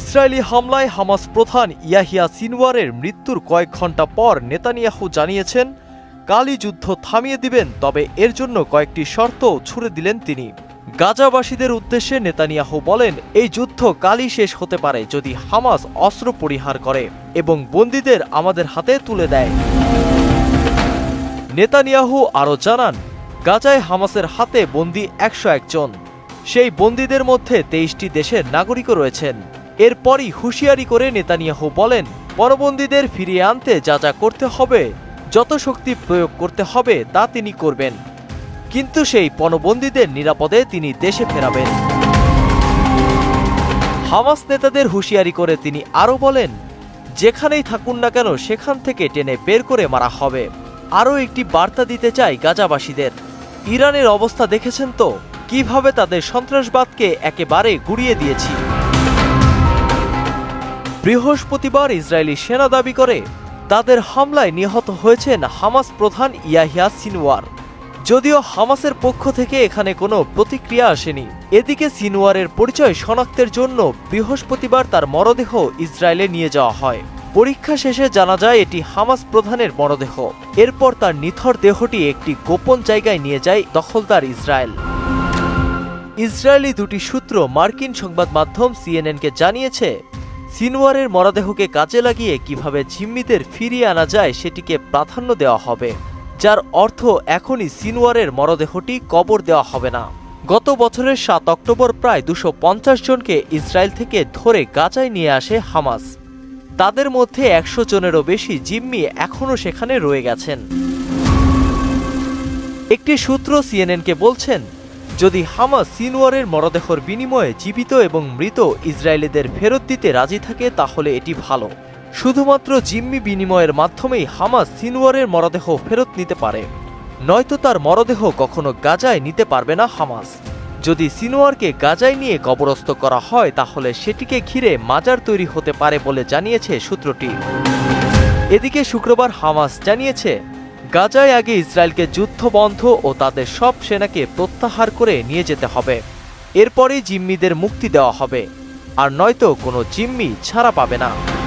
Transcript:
Israeli হামলায় Hamas প্রধান ইয়াহিয়া সিনওয়ারের মৃত্যুর কয়েক ঘণ্টা পর নেতানিয়াহু জানিয়েছেন কালই যুদ্ধ থামিয়ে দিবেন, তবে এর জন্য কয়েকটি শর্ত ছুড়ে দিলেন তিনি। গাজাবাসীদের উদ্দেশ্যে নেতানিয়াহু বলেন, এই যুদ্ধ কালই শেষ হতে পারে যদি হামাস অস্ত্র পরিহার করে এবং বন্দীদের আমাদের হাতে তুলে দেয়। নেতানিয়াহু আরও জানান, গাজায় হামাসের হাতে বন্দী ১০১ জন। সেই বন্দীদের মধ্যে ২৩টি দেশের নাগরিকও রয়েছেন। এরপরই হুঁশিয়ারি করে নেতানিয়াহু বলেন, পরবন্দীদের ফিরিয়ে আনতে যা যা করতে হবে, যত শক্তি প্রয়োগ করতে হবে তা তিনি করবেন, কিন্তু সেই পণবন্দীদের নিরাপদে তিনি দেশে ফেরাবেন। হামাস নেতাদের হুঁশিয়ারি করে তিনি আরও বলেন, যেখানেই থাকুন না কেন সেখান থেকে টেনে বের করে মারা হবে। আরও একটি বার্তা দিতে চাই গাজাবাসীদের, ইরানের অবস্থা দেখেছেন তো, কিভাবে তাদের সন্ত্রাসবাদকে একেবারে গুড়িয়ে দিয়েছি। বৃহস্পতিবার ইসরায়েলি সেনা দাবি করে তাদের হামলায় নিহত হয়েছেন হামাস প্রধান ইয়াহিয়া সিনওয়ার। যদিও হামাসের পক্ষ থেকে এখানে কোনো প্রতিক্রিয়া আসেনি। এদিকে সিনওয়ারের পরিচয় শনাক্তের জন্য বৃহস্পতিবার তার মরদেহ ইসরায়েলে নিয়ে যাওয়া হয়। পরীক্ষা শেষে জানা যায় এটি হামাস প্রধানের মরদেহ। এরপর তার নিথর দেহটি একটি গোপন জায়গায় নিয়ে যায় দখলদার ইসরায়েল। ইসরায়েলি দুটি সূত্র মার্কিন সংবাদ মাধ্যম সিএনএনকে জানিয়েছে, সিনওয়ারের মরদেহকে কাজে লাগিয়ে কিভাবে জিম্মিদের ফিরিয়ে আনা যায় সেটিকে প্রাধান্য দেওয়া হবে, যার অর্থ এখনই সিনওয়ারের মরদেহটি কবর দেওয়া হবে না। গত বছরের ৭ অক্টোবর প্রায় ২৫০ জনকে ইসরায়েল থেকে ধরে গাজায় নিয়ে আসে হামাস। তাদের মধ্যে ১০০ জনেরও বেশি জিম্মি এখনও সেখানে রয়ে গেছেন। একটি সূত্র সিএনএনকে বলছেন, যদি হামাস সিনওয়ারের মরদেহর বিনিময়ে জীবিত এবং মৃত ইসরায়েলিদের ফেরত দিতে রাজি থাকে তাহলে এটি ভালো। শুধুমাত্র জিম্মি বিনিময়ের মাধ্যমেই হামাস সিনওয়ারের মরদেহ ফেরত নিতে পারে, নয়তো তার মরদেহ কখনো গাজায় নিতে পারবে না হামাস। যদি সিনওয়ারকে গাজায় নিয়ে কবরস্থ করা হয় তাহলে সেটিকে ঘিরে মাজার তৈরি হতে পারে বলে জানিয়েছে সূত্রটি। এদিকে শুক্রবার হামাস জানিয়েছে, গাজায় আগে ইসরায়েলকে যুদ্ধ বন্ধ ও তাদের সব সেনাকে প্রত্যাহার করে নিয়ে যেতে হবে। এরপরই জিম্মিদের মুক্তি দেওয়া হবে, আর নয়তো কোনো জিম্মি ছাড়া পাবে না।